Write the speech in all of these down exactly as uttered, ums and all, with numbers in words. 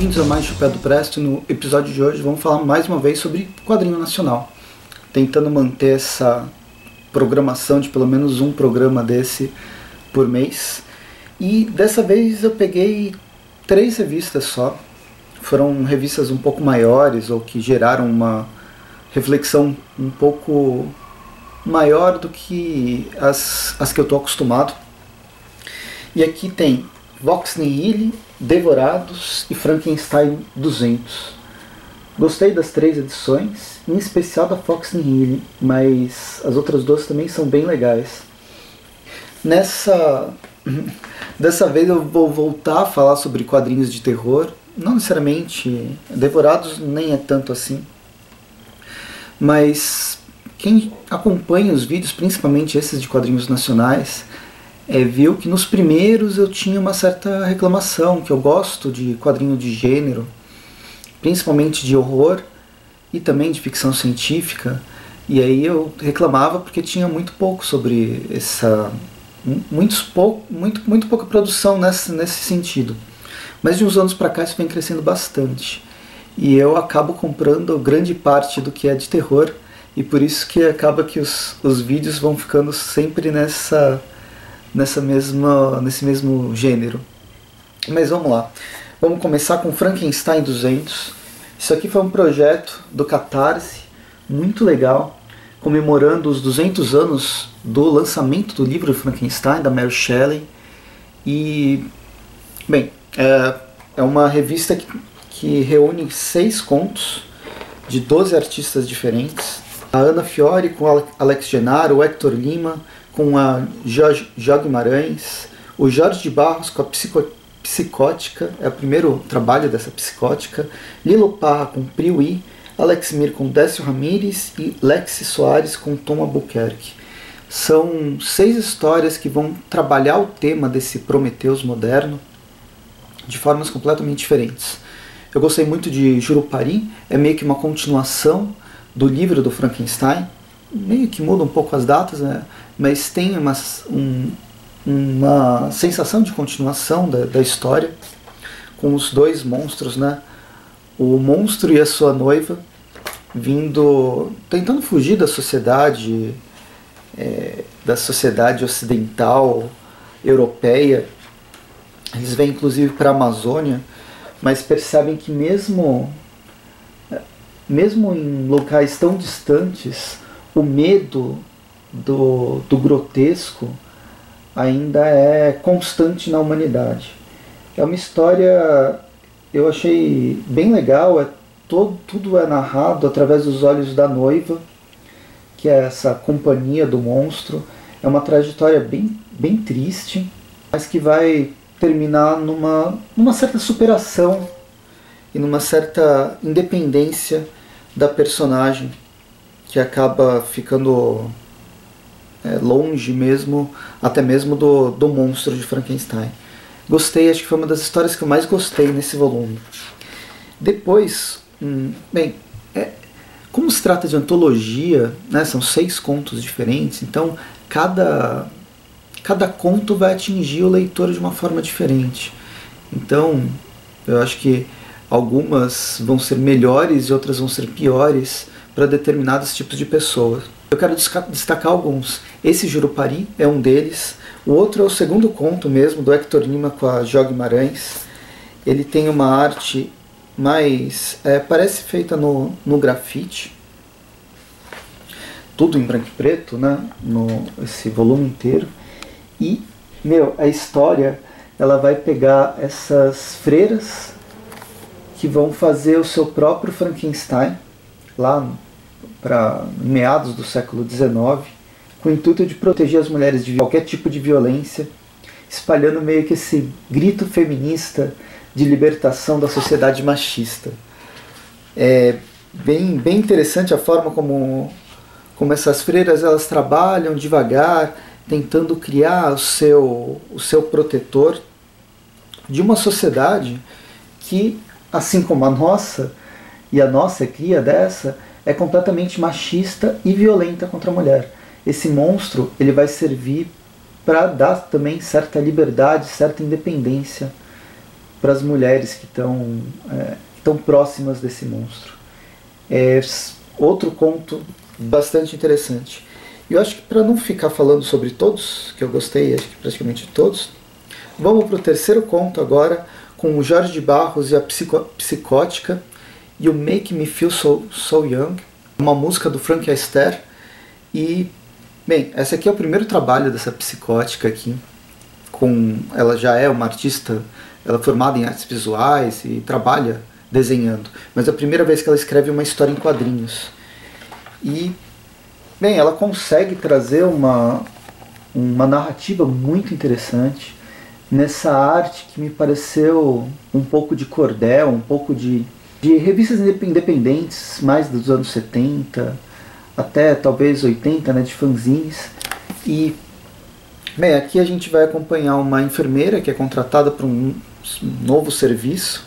Bem-vindos a mais Chapéu do Presto. No episódio de hoje vamos falar mais uma vez sobre quadrinho nacional, tentando manter essa programação de pelo menos um programa desse por mês. E dessa vez eu peguei três revistas só. Foram revistas um pouco maiores ou que geraram uma reflexão um pouco maior do que as, as que eu estou acostumado. E aqui tem Vox Nihil, Devorados e Frankenstein duzentos. Gostei das três edições, em especial da Vox Nihil, mas as outras duas também são bem legais. Nessa... Dessa vez eu vou voltar a falar sobre quadrinhos de terror. Não necessariamente, Devorados nem é tanto assim. Mas quem acompanha os vídeos, principalmente esses de quadrinhos nacionais, é, viu que nos primeiros eu tinha uma certa reclamação, que eu gosto de quadrinho de gênero, principalmente de horror e também de ficção científica, e aí eu reclamava porque tinha muito pouco sobre essa... Muitos pou, muito, muito pouca produção nesse, nesse sentido. Mas de uns anos para cá isso vem crescendo bastante. E eu acabo comprando grande parte do que é de terror, e por isso que acaba que os, os vídeos vão ficando sempre nessa... Nessa mesma, nesse mesmo gênero. Mas vamos lá. Vamos começar com Frankenstein duzentos. Isso aqui foi um projeto do Catarse, muito legal, comemorando os duzentos anos do lançamento do livro Frankenstein, da Mary Shelley. E, bem, é, é uma revista que, que reúne seis contos de doze artistas diferentes. A Ana Fiore com Alex Genaro, o Hector Lima com a Jorge Guimarães, o Jorge de Barros com a Psico, Psicótica, é o primeiro trabalho dessa Psicótica, Lilo Parra com Priui, Alex Mir com Décio Ramírez e Lexi Soares com Tom Albuquerque. São seis histórias que vão trabalhar o tema desse Prometheus moderno de formas completamente diferentes. Eu gostei muito de Jurupari, é meio que uma continuação do livro do Frankenstein, meio que muda um pouco as datas, né? Mas tem uma, um, uma sensação de continuação da, da história, com os dois monstros, né? O monstro e a sua noiva, vindo, tentando fugir da sociedade, é, da sociedade ocidental, europeia. Eles vêm inclusive para a Amazônia, mas percebem que mesmo, mesmo em locais tão distantes, o medo do, do grotesco ainda é constante na humanidade. É uma história, eu achei bem legal, é todo, tudo é narrado através dos olhos da noiva, que é essa companhia do monstro. É uma trajetória bem, bem triste, mas que vai terminar numa, numa certa superação e numa certa independência da personagem, que acaba ficando é, longe mesmo, até mesmo do, do monstro de Frankenstein. Gostei, acho que foi uma das histórias que eu mais gostei nesse volume. Depois, hum, bem, é, como se trata de antologia, né, são seis contos diferentes, então cada, cada conto vai atingir o leitor de uma forma diferente. Então, eu acho que algumas vão ser melhores e outras vão ser piores para determinados tipos de pessoas. Eu quero destacar alguns. Esse Jurupari é um deles. O outro é o segundo conto mesmo, do Hector Lima com a Jorge Guimarães. Ele tem uma arte mais... É, parece feita no, no grafite. Tudo em branco e preto, né? No, esse volume inteiro. E, meu, a história, ela vai pegar essas freiras que vão fazer o seu próprio Frankenstein, lá para meados do século dezenove, com o intuito de proteger as mulheres de qualquer tipo de violência, espalhando meio que esse grito feminista de libertação da sociedade machista. É bem, bem interessante a forma como, como essas freiras elas trabalham devagar, tentando criar o seu, o seu protetor de uma sociedade que, assim como a nossa, e a nossa é cria dessa, é completamente machista e violenta contra a mulher. Esse monstro ele vai servir para dar também certa liberdade, certa independência para as mulheres que estão é, tão próximas desse monstro. É outro conto bastante interessante. E eu acho que para não ficar falando sobre todos, que eu gostei, acho que praticamente todos, vamos para o terceiro conto agora, com o Jorge de Barros e a Psico Psicótica, e o Make Me Feel So, so Young, uma música do Frank Astaire. E, bem, esse aqui é o primeiro trabalho dessa Psicótica aqui. Com, ela já é uma artista, ela é formada em artes visuais e trabalha desenhando, mas é a primeira vez que ela escreve uma história em quadrinhos. E, bem, ela consegue trazer uma, uma narrativa muito interessante nessa arte que me pareceu um pouco de cordel, um pouco de, de revistas independentes, mais dos anos setenta, até talvez oitenta, né, de fanzines. E, bem, aqui a gente vai acompanhar uma enfermeira que é contratada para um novo serviço.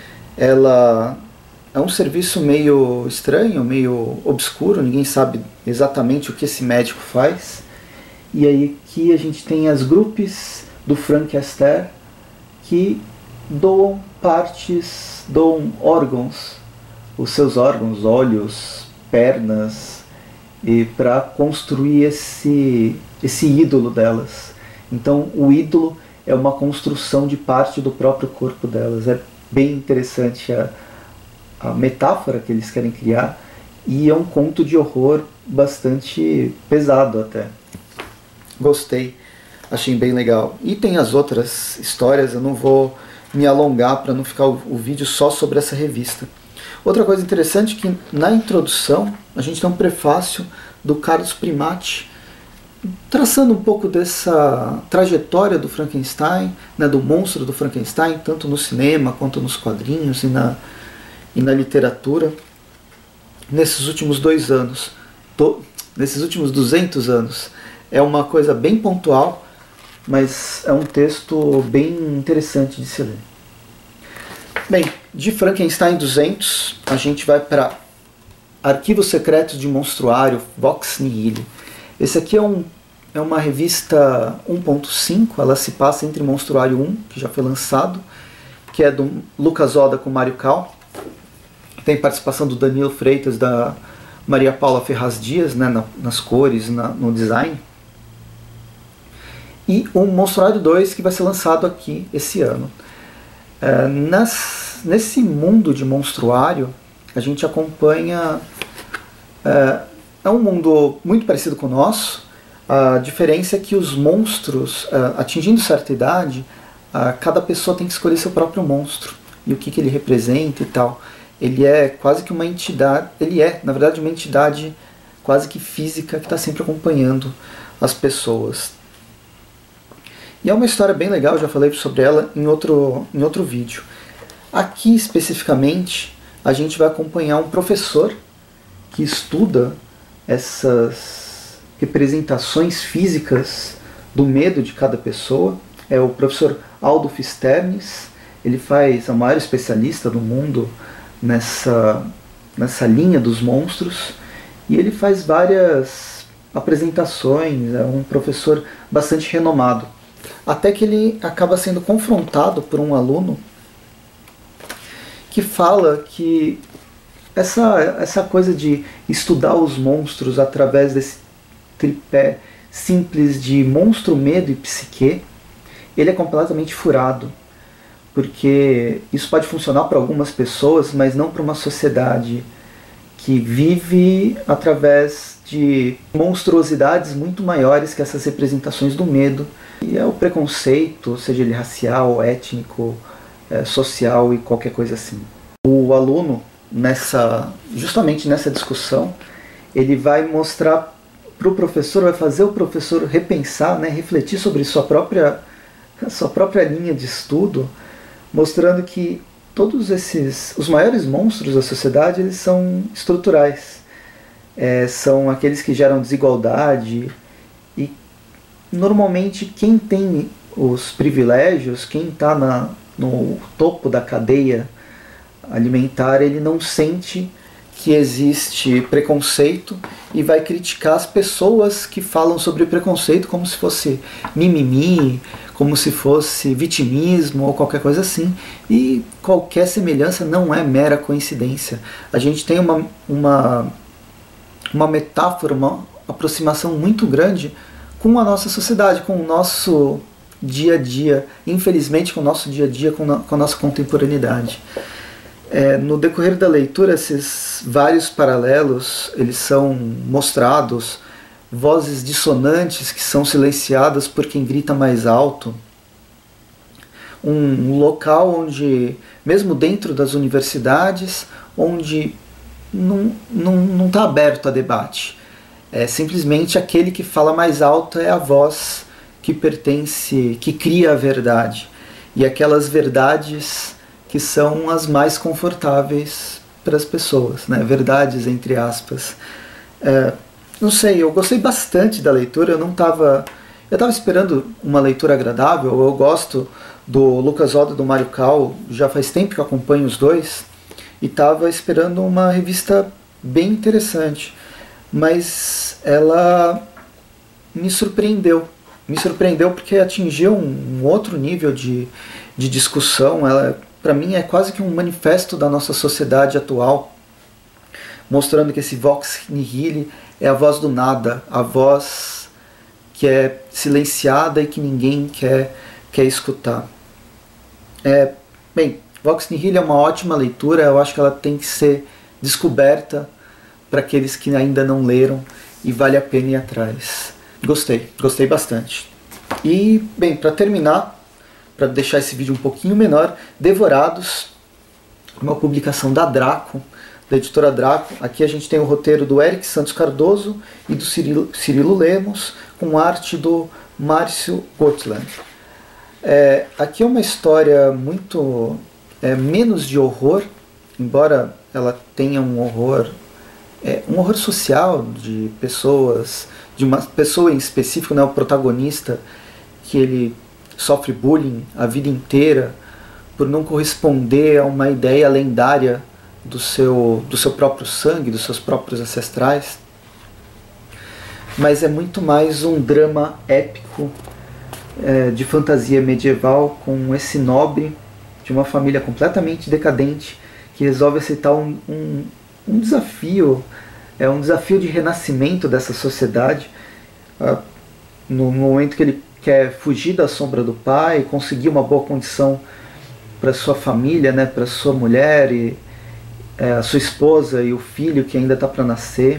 Ela é um serviço meio estranho, meio obscuro, ninguém sabe exatamente o que esse médico faz. E aí aqui a gente tem as grupos do Frank Astaire que doam partes, doam órgãos, os seus órgãos, olhos, pernas, e para construir esse, esse ídolo delas. Então o ídolo é uma construção de parte do próprio corpo delas. É bem interessante a, a metáfora que eles querem criar, e é um conto de horror bastante pesado até. Gostei, achei bem legal. E tem as outras histórias, eu não vou me alongar para não ficar o, o vídeo só sobre essa revista. Outra coisa interessante é que na introdução a gente tem um prefácio do Carlos Primati, traçando um pouco dessa trajetória do Frankenstein, né, do monstro do Frankenstein, tanto no cinema quanto nos quadrinhos e na, e na literatura, nesses últimos dois anos, to, nesses últimos duzentos anos. É uma coisa bem pontual, mas é um texto bem interessante de se ler. Bem, de Frankenstein duzentos, a gente vai para Arquivos Secretos de Monstruário, Vox Nihil. Esse aqui é, um, é uma revista um ponto cinco, ela se passa entre Monstruário um, que já foi lançado, que é do Lucas Oda com Mário Cal. Tem participação do Danilo Freitas, da Maria Paula Ferraz Dias, né, na, nas cores, na, no design. E o Monstruário dois, que vai ser lançado aqui esse ano. É, nas, nesse mundo de monstruário, a gente acompanha... É, é um mundo muito parecido com o nosso. A diferença é que os monstros, é, atingindo certa idade, a, cada pessoa tem que escolher seu próprio monstro e o que, que ele representa e tal. Ele é quase que uma entidade, ele é, na verdade, uma entidade quase que física que está sempre acompanhando as pessoas. E é uma história bem legal, eu já falei sobre ela em outro, em outro vídeo. Aqui, especificamente, a gente vai acompanhar um professor que estuda essas representações físicas do medo de cada pessoa. É o professor Aldo Fisternes. Ele faz a maior especialista do mundo nessa, nessa linha dos monstros, e ele faz várias apresentações, é um professor bastante renomado. Até que ele acaba sendo confrontado por um aluno que fala que essa, essa coisa de estudar os monstros através desse tripé simples de monstro, medo e psique, ele é completamente furado. Porque isso pode funcionar para algumas pessoas, mas não para uma sociedade que vive através de monstruosidades muito maiores que essas representações do medo. E é o preconceito, seja ele racial, étnico, é, social e qualquer coisa assim. O aluno, nessa, justamente nessa discussão, ele vai mostrar para o professor, vai fazer o professor repensar, né, refletir sobre sua própria, sua própria linha de estudo, mostrando que todos esses, os maiores monstros da sociedade, eles são estruturais. É, são aqueles que geram desigualdade, e normalmente quem tem os privilégios, quem está no topo da cadeia alimentar, ele não sente que existe preconceito e vai criticar as pessoas que falam sobre preconceito como se fosse mimimi, como se fosse vitimismo ou qualquer coisa assim, e qualquer semelhança não é mera coincidência. A gente tem uma, uma, uma metáfora, uma aproximação muito grande com a nossa sociedade, com o nosso dia a dia, infelizmente com o nosso dia a dia, com, no, com a nossa contemporaneidade. É, no decorrer da leitura, esses vários paralelos, eles são mostrados, vozes dissonantes que são silenciadas por quem grita mais alto, um local onde, mesmo dentro das universidades, onde não está não, não tá aberto a debate. É, simplesmente aquele que fala mais alto é a voz que pertence, que cria a verdade. E aquelas verdades que são as mais confortáveis para as pessoas, né? Verdades entre aspas. É, não sei, eu gostei bastante da leitura, eu não estava... Eu estava esperando uma leitura agradável, eu gosto do Lucas Oda e do Mário Cal, já faz tempo que eu acompanho os dois, e estava esperando uma revista bem interessante, mas ela me surpreendeu. Me surpreendeu porque atingiu um, um outro nível de, de discussão. Ela, para mim, é quase que um manifesto da nossa sociedade atual, mostrando que esse Vox Nihil é a voz do nada, a voz que é silenciada e que ninguém quer, quer escutar. É, bem, Vox Nihil é uma ótima leitura, eu acho que ela tem que ser descoberta para aqueles que ainda não leram e vale a pena ir atrás. Gostei, gostei bastante. E, bem, para terminar, para deixar esse vídeo um pouquinho menor, Devorados, uma publicação da Draco, da editora Draco. Aqui a gente tem o roteiro do Eric Santos Cardoso e do Cirilo, Cirilo Lemos, com arte do Márcio Gotland. É, aqui é uma história muito é, menos de horror, embora ela tenha um horror, é, um horror social de pessoas, de uma pessoa em específico, né, o protagonista, que ele sofre bullying a vida inteira por não corresponder a uma ideia lendária do seu, do seu próprio sangue, dos seus próprios ancestrais. Mas é muito mais um drama épico é, de fantasia medieval, com esse nobre de uma família completamente decadente que resolve aceitar um, um, um desafio, é um desafio de renascimento dessa sociedade, uh, no momento que ele quer fugir da sombra do pai, conseguir uma boa condição para sua família, né, para sua mulher e é, a sua esposa e o filho que ainda está para nascer.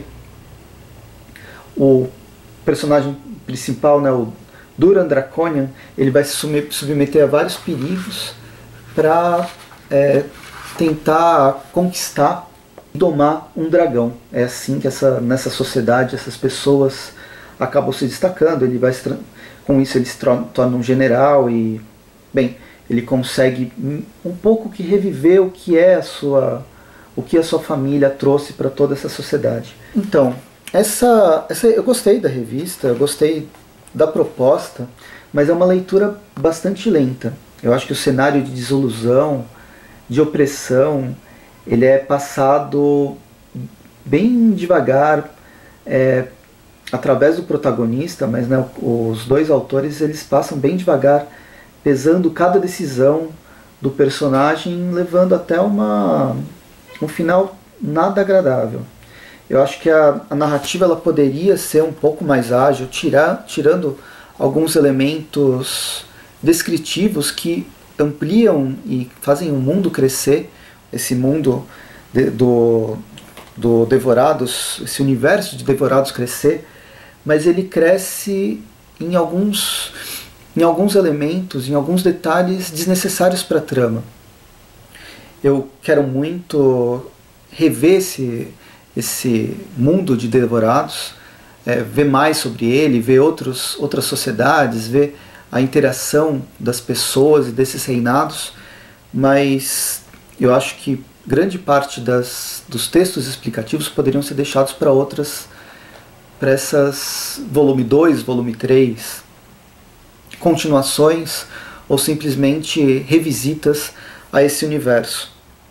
O personagem principal, né, o Duran Draconian, ele vai se submeter a vários perigos para é, tentar conquistar e domar um dragão. É assim que essa, nessa sociedade essas pessoas acabam se destacando. Ele vai se, com isso ele se torna um general e, bem, ele consegue um pouco que reviver o que é a sua, o que a sua família trouxe para toda essa sociedade. Então, essa, essa, eu gostei da revista, eu gostei da proposta, mas é uma leitura bastante lenta. Eu acho que o cenário de desilusão, de opressão, ele é passado bem devagar, é, através do protagonista, mas né, os dois autores eles passam bem devagar, pesando cada decisão do personagem, levando até uma, um final nada agradável. Eu acho que a, a narrativa ela poderia ser um pouco mais ágil, tirar, tirando alguns elementos descritivos que ampliam e fazem o mundo crescer, esse mundo de, do, do Devorados, esse universo de Devorados crescer, mas ele cresce em alguns, em alguns elementos, em alguns detalhes desnecessários para a trama. Eu quero muito rever esse, esse mundo de Devorados, é, ver mais sobre ele, ver outros, outras sociedades, ver a interação das pessoas e desses reinados, mas eu acho que grande parte das, dos textos explicativos poderiam ser deixados para outras, para essas volume dois, volume três, continuações ou simplesmente revisitas a esse universo.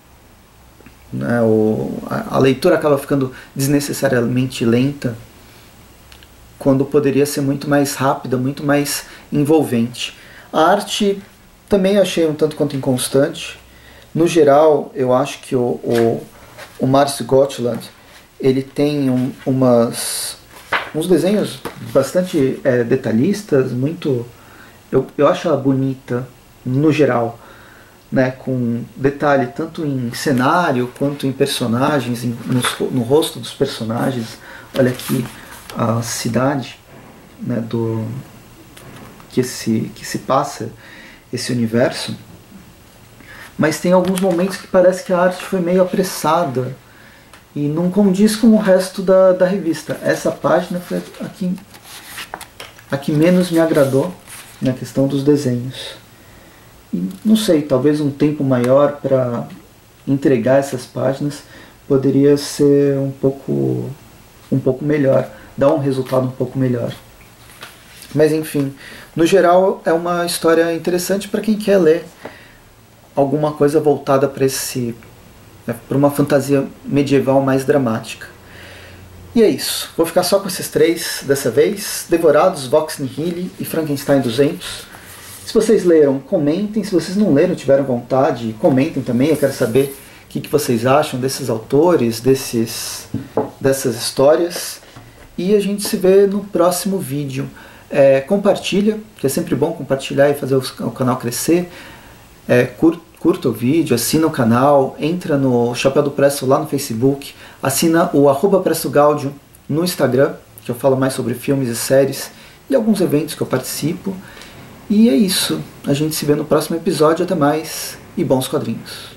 Né, o, a, a leitura acaba ficando desnecessariamente lenta, quando poderia ser muito mais rápida, muito mais envolvente. A arte também achei um tanto quanto inconstante. No geral, eu acho que o, o, o Márcio Gotland, ele tem um, umas, uns desenhos bastante é, detalhistas, muito... Eu, eu acho ela bonita, no geral, né, com detalhe tanto em cenário quanto em personagens, em, no, no rosto dos personagens. Olha aqui a cidade, né, do, que, se, que se passa esse universo. Mas tem alguns momentos que parece que a arte foi meio apressada e não condiz com o resto da, da revista. Essa página foi a que, a que menos me agradou na questão dos desenhos. E, não sei, talvez um tempo maior para entregar essas páginas poderia ser um pouco, um pouco melhor, dar um resultado um pouco melhor. Mas enfim, no geral é uma história interessante para quem quer ler alguma coisa voltada para esse, né, para uma fantasia medieval mais dramática. E é isso. Vou ficar só com esses três dessa vez. Devorados, Vox Nihili e Frankenstein duzentos. Se vocês leram, comentem. Se vocês não leram, tiveram vontade, comentem também. Eu quero saber o que, que vocês acham desses autores, desses, dessas histórias. E a gente se vê no próximo vídeo. É, compartilha, que é sempre bom compartilhar e fazer o, o canal crescer. É, curta, curta o vídeo, assina o canal, entra no Chapéu do Presto lá no Facebook, assina o arroba Presto Gaudio no Instagram, que eu falo mais sobre filmes e séries e alguns eventos que eu participo. E é isso, a gente se vê no próximo episódio, até mais e bons quadrinhos.